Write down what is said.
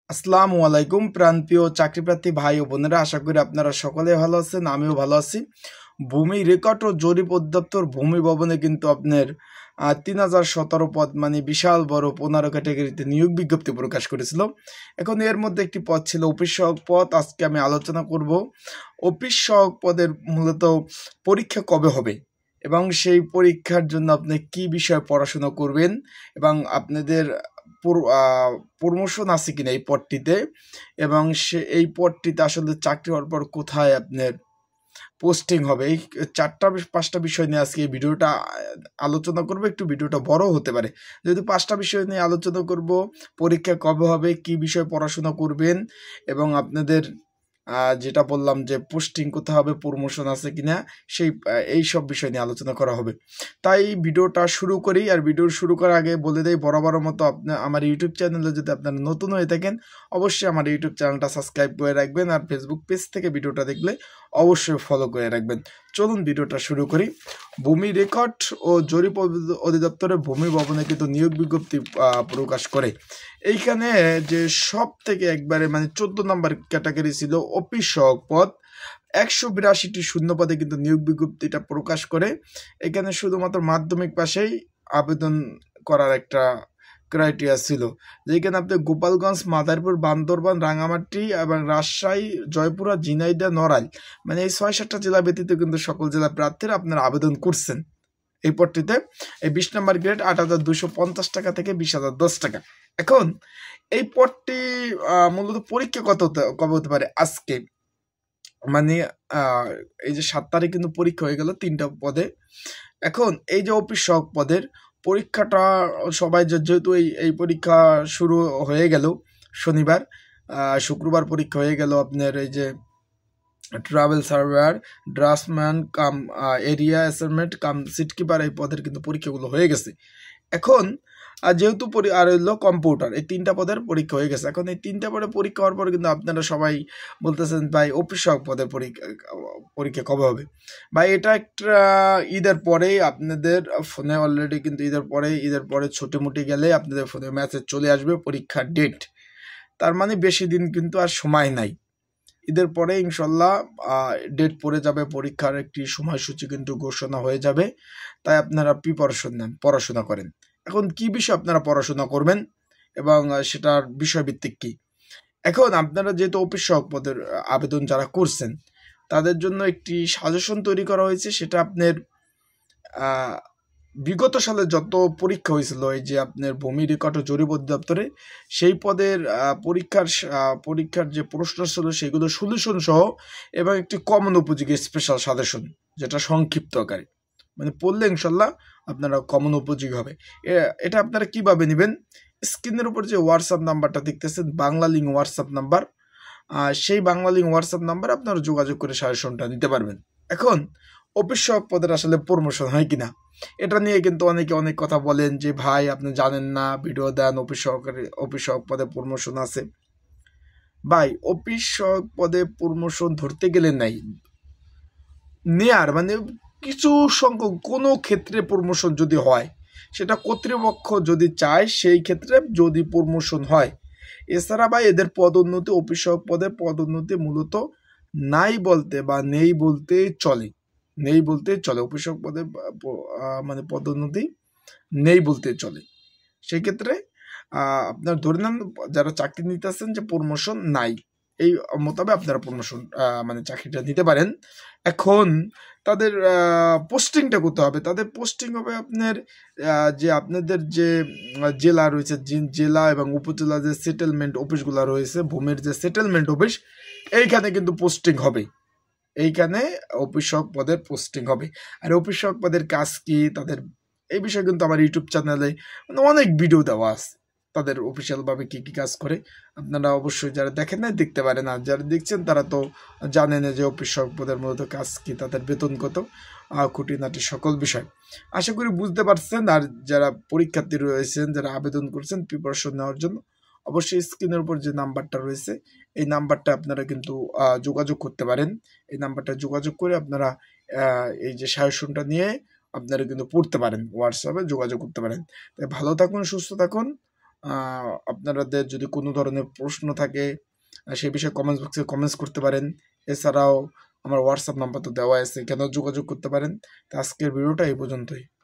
আসসালামু আলাইকুম প্রাণপ্রিয় চাকরিপ্রার্থী ভাই ও বোনেরা, আশা করি আপনারা সকলে ভালো আছেন। আমিও ভালো আছি। ভূমি রেকর্ড ও জরিপ অধিদপ্তর ভূমি ভবনে কিন্তু আপনার 3017 পদ, মানে বিশাল বড় 15 ক্যাটাগরিতে নিয়োগ বিজ্ঞপ্তি প্রকাশ করেছিল। এখন এর মধ্যে একটি পদ ছিল অফিস সহায়ক পদ। আজকে আমি আলোচনা করব অফিস সহায়ক পদের মূলত পরীক্ষা কবে হবে এবং সেই পরীক্ষার জন্য আপনি কি বিষয়ে পড়াশোনা করবেন এবং আপনাদের প্রমোশন আছে কিনা এই পদটিতে, এবং এই পদটিতে আসলে চাকরি হওয়ার পর কোথায় আপনার পোস্টিং হবে। এই 4-5টা বিষয় নিয়ে আজকে এই ভিডিওটা আলোচনা করব। একটু ভিডিওটা বড় হতে পারে, যেহেতু 5টা বিষয় নিয়ে আলোচনা করব। পরীক্ষা কবে হবে, কি বিষয়ে পড়াশোনা করবেন এবং আপনাদের যেটা বললাম যে পোস্টিং কোথায় হবে, প্রমোশন আছে কিনা, এই সব বিষয় নিয়ে আলোচনা করা হবে। তাই ভিডিওটা শুরু করি। আর ভিডিও শুরু করার আগে বলে দেই, বরাবরের মতো আমার ইউটিউব চ্যানেলে যদি আপনারা নতুন হয়ে থাকেন, অবশ্যই আমার ইউটিউব চ্যানেলটা সাবস্ক্রাইব করে রাখবেন, আর ফেসবুক পেজ থেকে ভিডিওটা দেখলে অবশ্যই ফলো করে রাখবেন। চলুন ভিডিওটা শুরু করি। ভূমি রেকর্ড ও জরিপ অধিদপ্তরের ভূমি ভবনে কিন্তু নিয়োগ বিজ্ঞপ্তি প্রকাশ করে। এইখানে যে সব থেকে একবারে মানে 14 নম্বর ক্যাটাগরি ছিল অফিস সহায়ক পদ, 182টি শূন্য পদে কিন্তু নিয়োগ বিজ্ঞপ্তিটা প্রকাশ করে। এখানে শুধুমাত্র মাধ্যমিক পাশেই আবেদন করার একটা ক্রাইটেরিয়া ছিল, যেখানে আপনি গোপালগঞ্জ, মাদারীপুর, বান্দরবান, রাঙামাটি এবং রাজশাহী, জয়পুরা, ঝিনাইদহ, নড়াইল, মানে এই 6-7টা জেলা ব্যতীত কিন্তু সকল জেলা প্রার্থীরা আপনারা আবেদন করছেন এই পদটিতে। এই 20 নম্বর গ্রেড 8,250 টাকা থেকে 20,010 টাকা। এখন এই পদটি মূলত পরীক্ষা কবে হতে পারে? আজকে মানে এই যে 7 তারিখ কিন্তু পরীক্ষা হয়ে গেল 3টা পদে। এখন এই যে অফিস সহায়ক পদের পরীক্ষাটা সবাই যেহেতু এই পরীক্ষা শুরু হয়ে গেল শনিবার, শুক্রবার পরীক্ষা হয়ে গেল আপনার এই যে travel surveyor, draftsman cum area assignment cum seat keeper, এই পদের কিন্তু পরীক্ষাগুলো হয়ে গেছে। এখন যেহেতু আর হইলো কম্পিউটার, এই 3টা পদের পরীক্ষা হয়ে গেছে। এখন এই 3টা পদের পরীক্ষা হওয়ার পরে কিন্তু আপনারা সবাই বলতেছেন ভাই অফিস সহায়ক পদের পরীক্ষা কবে হবে? ভাই এটা একটা ঈদের পরেই আপনাদের ফোনে অলরেডি কিন্তু ঈদের পরে ছোটোমুটি গেলে আপনাদের ফোনে মেসেজ চলে আসবে পরীক্ষার ডেট। তার মানে বেশি দিন কিন্তু আর সময় নাই। ঈদের পরে ইনশাল্লাহ ডেট পড়ে যাবে, পরীক্ষার একটি সময়সূচি কিন্তু ঘোষণা হয়ে যাবে। তাই আপনারা প্রিপারেশন নেন, পড়াশোনা করেন। এখন কি বিষয় আপনারা পড়াশোনা করবেন এবং সেটার বিষয়ভিত্তিক কি? এখন আপনারা যেহেতু অফিস সহায়ক পদের আবেদন যারা করছেন, তাদের জন্য একটি সাজেশন তৈরি করা হয়েছে। সেটা আপনার বিগত সালে যত পরীক্ষা হয়েছিল এই যে আপনার ভূমি রেকর্ড ও জরিপ অধিদপ্তরে, সেই পদের পরীক্ষার যে প্রশ্ন ছিল সেগুলো সলিউশন সহ এবং একটি কমন উপযোগী স্পেশাল সাজেশন, যেটা সংক্ষিপ্ত আকারে মানে পড়লে ইনশাল্লাহ আপনারা কমন উপযোগী হবে। এটা আপনারা কিভাবে নেবেন? স্ক্রিনের উপর যে হোয়াটসঅ্যাপ নাম্বারটা দেখতেছেন, বাংলা লিঙ্ক হোয়াটসঅ্যাপ নাম্বার, সেই বাংলা লিঙ্ক হোয়াটসঅ্যাপ নাম্বার আপনারা যোগাযোগ করে সাজেশনটা নিতে পারবেন। এখন অফিস সহায়ক পদের আসলে প্রমোশন হয় কিনা, এটা নিয়ে কিন্তু অনেকে অনেক কথা বলেন যে ভাই আপনি জানেন না, ভিডিও দেন অফিস সহায়ক পদে প্রমোশন আছে। ভাই অফিস সহায়ক পদে প্রমোশন ধরতে গেলে নাই নেয়ার মানে কিছু সংখ্যক কোনো ক্ষেত্রে প্রমোশন যদি হয়, সেটা কর্তৃপক্ষ যদি চায় সেই ক্ষেত্রে যদি প্রমোশন হয়। এছাড়া ভাই এদের পদোন্নতি, অফিস সহায়ক পদে পদোন্নতি মূলত নাই বলতে বা নেই বলতে চলে, অফিস সহায়ক পদে মানে পদোন্নতি নেই বলতে চলে। সেক্ষেত্রে আপনার ধরে নেন যারা চাকরি নিতেছেন যে প্রমোশন নাই, এই মোতাবেক আপনারা প্রমোশন মানে চাকরিটা নিতে পারেন। এখন তাদের পোস্টিংটা করতে হবে, তাদের পোস্টিং হবে আপনার যে আপনাদের যে জেলা রয়েছে, জেলা এবং উপজেলা যে সেটেলমেন্ট অফিসগুলো রয়েছে, ভূমির যে সেটেলমেন্ট অফিস, এইখানে কিন্তু পোস্টিং হবে। এইখানে অফিস সহায়ক পদের পোস্টিং হবে। আর অফিস সহায়ক পদের কাজ কি, তাদের এই বিষয়ে কিন্তু আমার ইউটিউব চ্যানেলে অনেক ভিডিও দেওয়া আছে, তাদের অফিসিয়ালভাবে কী কী কাজ করে। আপনারা অবশ্যই যারা দেখেন না দেখতে পারেন, আর যারা দেখছেন তারা তো জানেন যে অফিস সহায়ক পদের মূলত কাজ কি, তাদের বেতন কত, খুঁটিনাটি সকল বিষয় আশা করি বুঝতে পারছেন। আর যারা পরীক্ষার্থী রয়েছেন, যারা আবেদন করছেন প্রিপারেশন নেওয়ার জন্য, অবশ্যই স্ক্রিনের উপর যে নাম্বারটা রয়েছে এই নাম্বারটা আপনারা কিন্তু যোগাযোগ করতে পারেন। এই নাম্বারটা যোগাযোগ করে আপনারা এই যে সাজেশনটা নিয়ে আপনারা কিন্তু পড়তে পারেন, হোয়াটসঅ্যাপে যোগাযোগ করতে পারেন। তাই ভালো থাকুন, সুস্থ থাকুন, আপনাদের যদি কোনো ধরনের প্রশ্ন থাকে সেই বিষয়ে কমেন্টস বক্সে কমেন্টস করতে পারেন। এছাড়াও আমার হোয়াটসঅ্যাপ নাম্বার তো দেওয়া আছে, কেন যোগাযোগ করতে পারেন। তো আজকের ভিডিওটা এই পর্যন্তই।